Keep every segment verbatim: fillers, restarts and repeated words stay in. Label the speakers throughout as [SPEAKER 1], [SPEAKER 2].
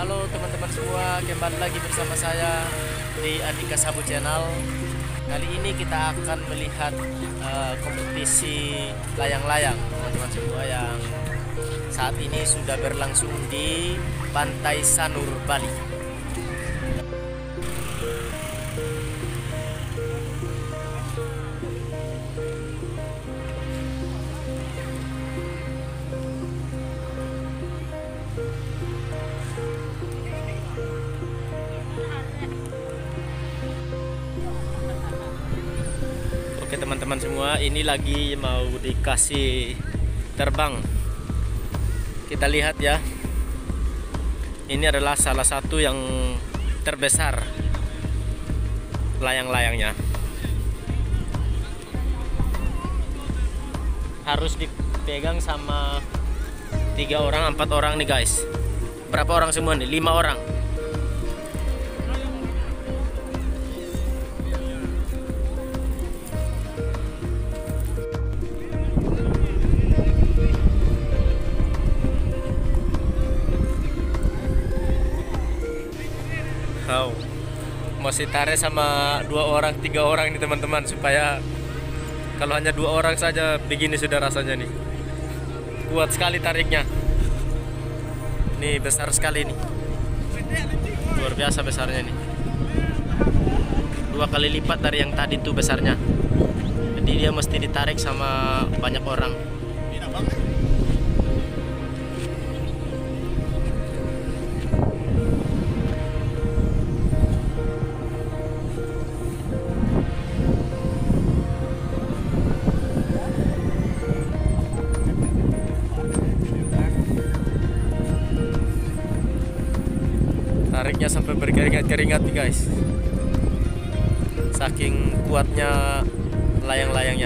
[SPEAKER 1] Halo teman-teman semua, kembali lagi bersama saya di Andika Sabu Channel. Kali ini kita akan melihat uh, kompetisi layang-layang teman-teman semua yang saat ini sudah berlangsung di Pantai Sanur, Bali. Oke teman-teman semua, ini lagi mau dikasih terbang. Kita lihat ya. Ini adalah salah satu yang terbesar layang-layangnya. Harus dipegang sama tiga orang, empat orang nih guys. Berapa orang semua nih? Lima orang. Wow. Masih tarik sama dua orang, tiga orang ini teman-teman, supaya kalau hanya dua orang saja begini sudah rasanya nih. Kuat sekali tariknya. Nih besar sekali nih. Luar biasa besarnya nih. Dua kali lipat dari yang tadi tuh besarnya. Jadi dia mesti ditarik sama banyak orang. Tariknya sampai berkeringat-keringat nih guys, saking kuatnya layang-layangnya.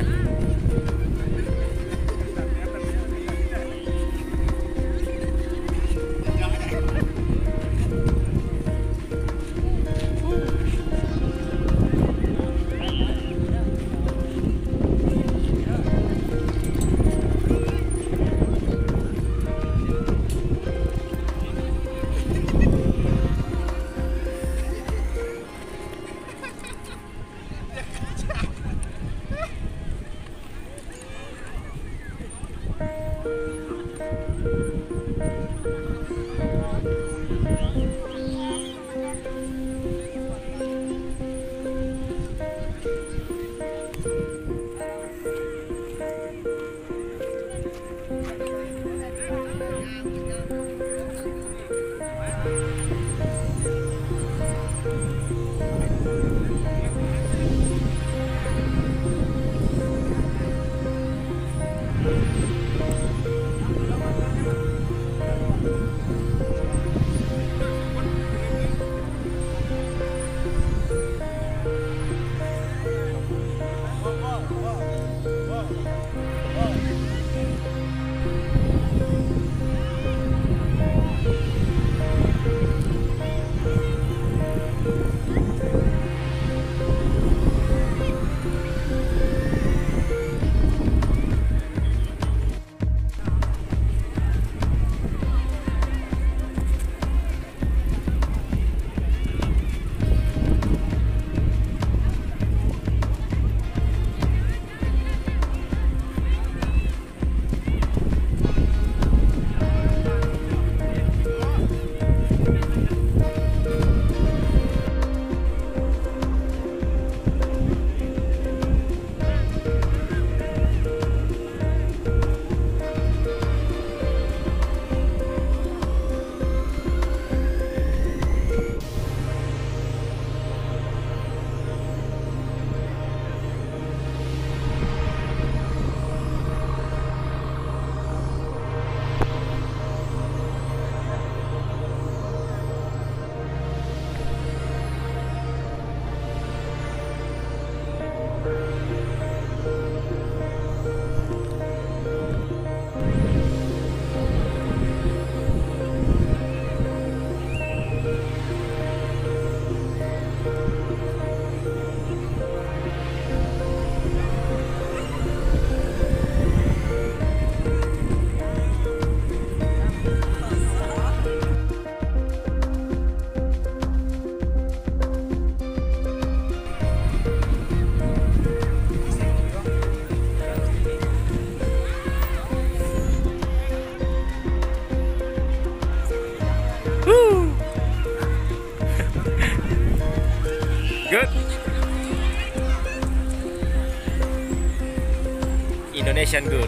[SPEAKER 1] Indonesian good.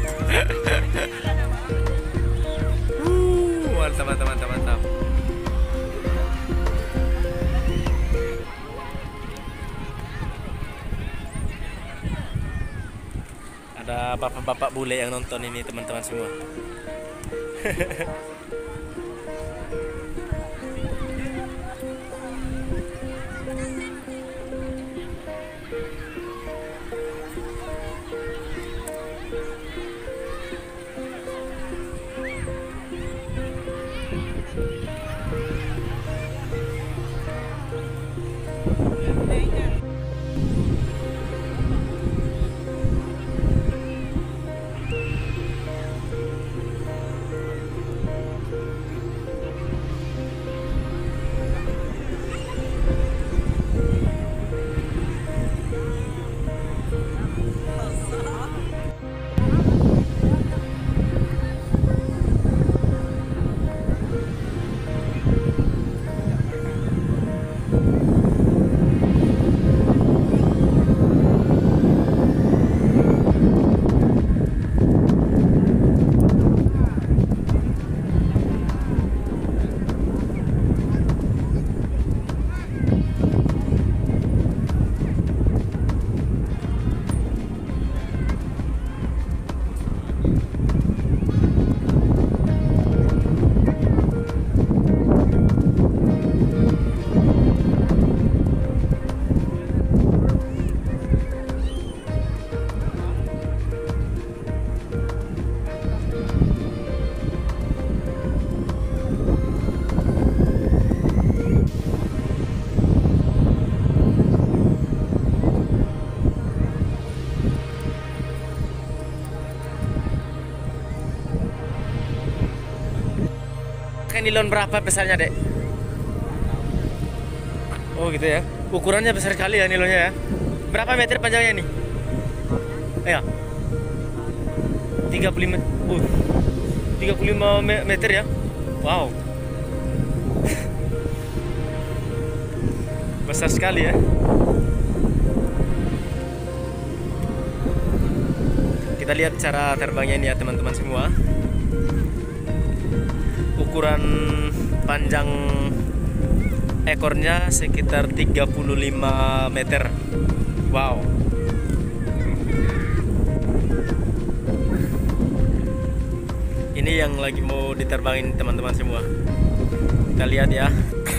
[SPEAKER 1] uh, mantap, mantap, mantap, mantap. Ada bapak-bapak bule yang nonton ini teman-teman semua. Nilon berapa besarnya, Dek? Oh gitu ya. Ukurannya besar sekali ya nilonnya ya. Berapa meter panjangnya nih? Ya. tiga puluh lima. Uh. tiga puluh lima meter ya. Wow. Besar sekali ya. Kita lihat cara terbangnya ini ya teman-teman semua. Ukuran panjang ekornya sekitar tiga puluh lima meter. Wow. Ini yang lagi mau diterbangin teman-teman semua. Kita lihat ya.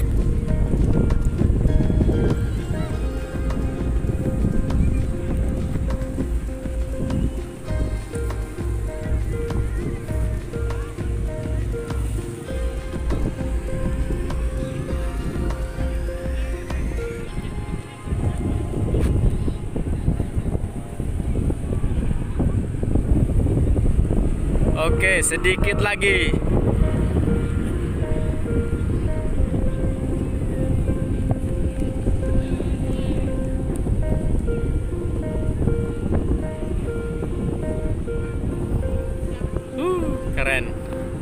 [SPEAKER 1] Oke, sedikit lagi. Uh, keren.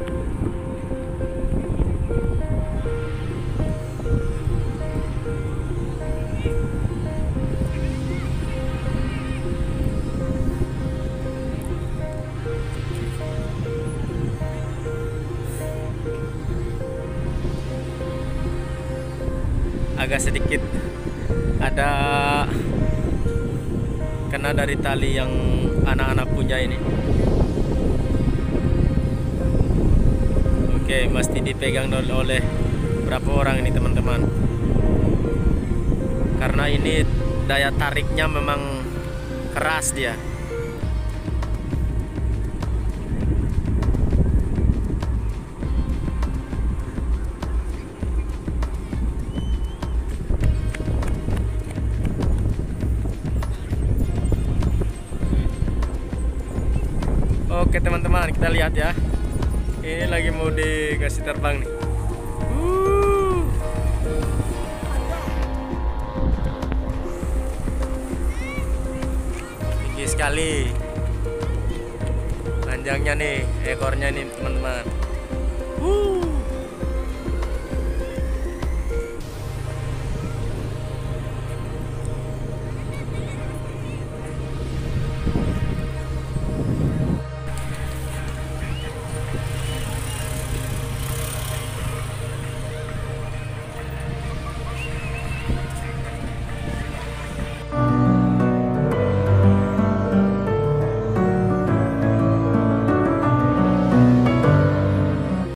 [SPEAKER 1] Agak sedikit ada kena dari tali yang anak-anak punya ini. Oke, mesti dipegang oleh berapa orang ini teman-teman, karena ini daya tariknya memang keras dia. Oke teman-teman, kita lihat ya. Ini lagi mau dikasih terbang nih. Uh. Tinggi sekali. Panjangnya nih, ekornya nih teman-teman. Uh.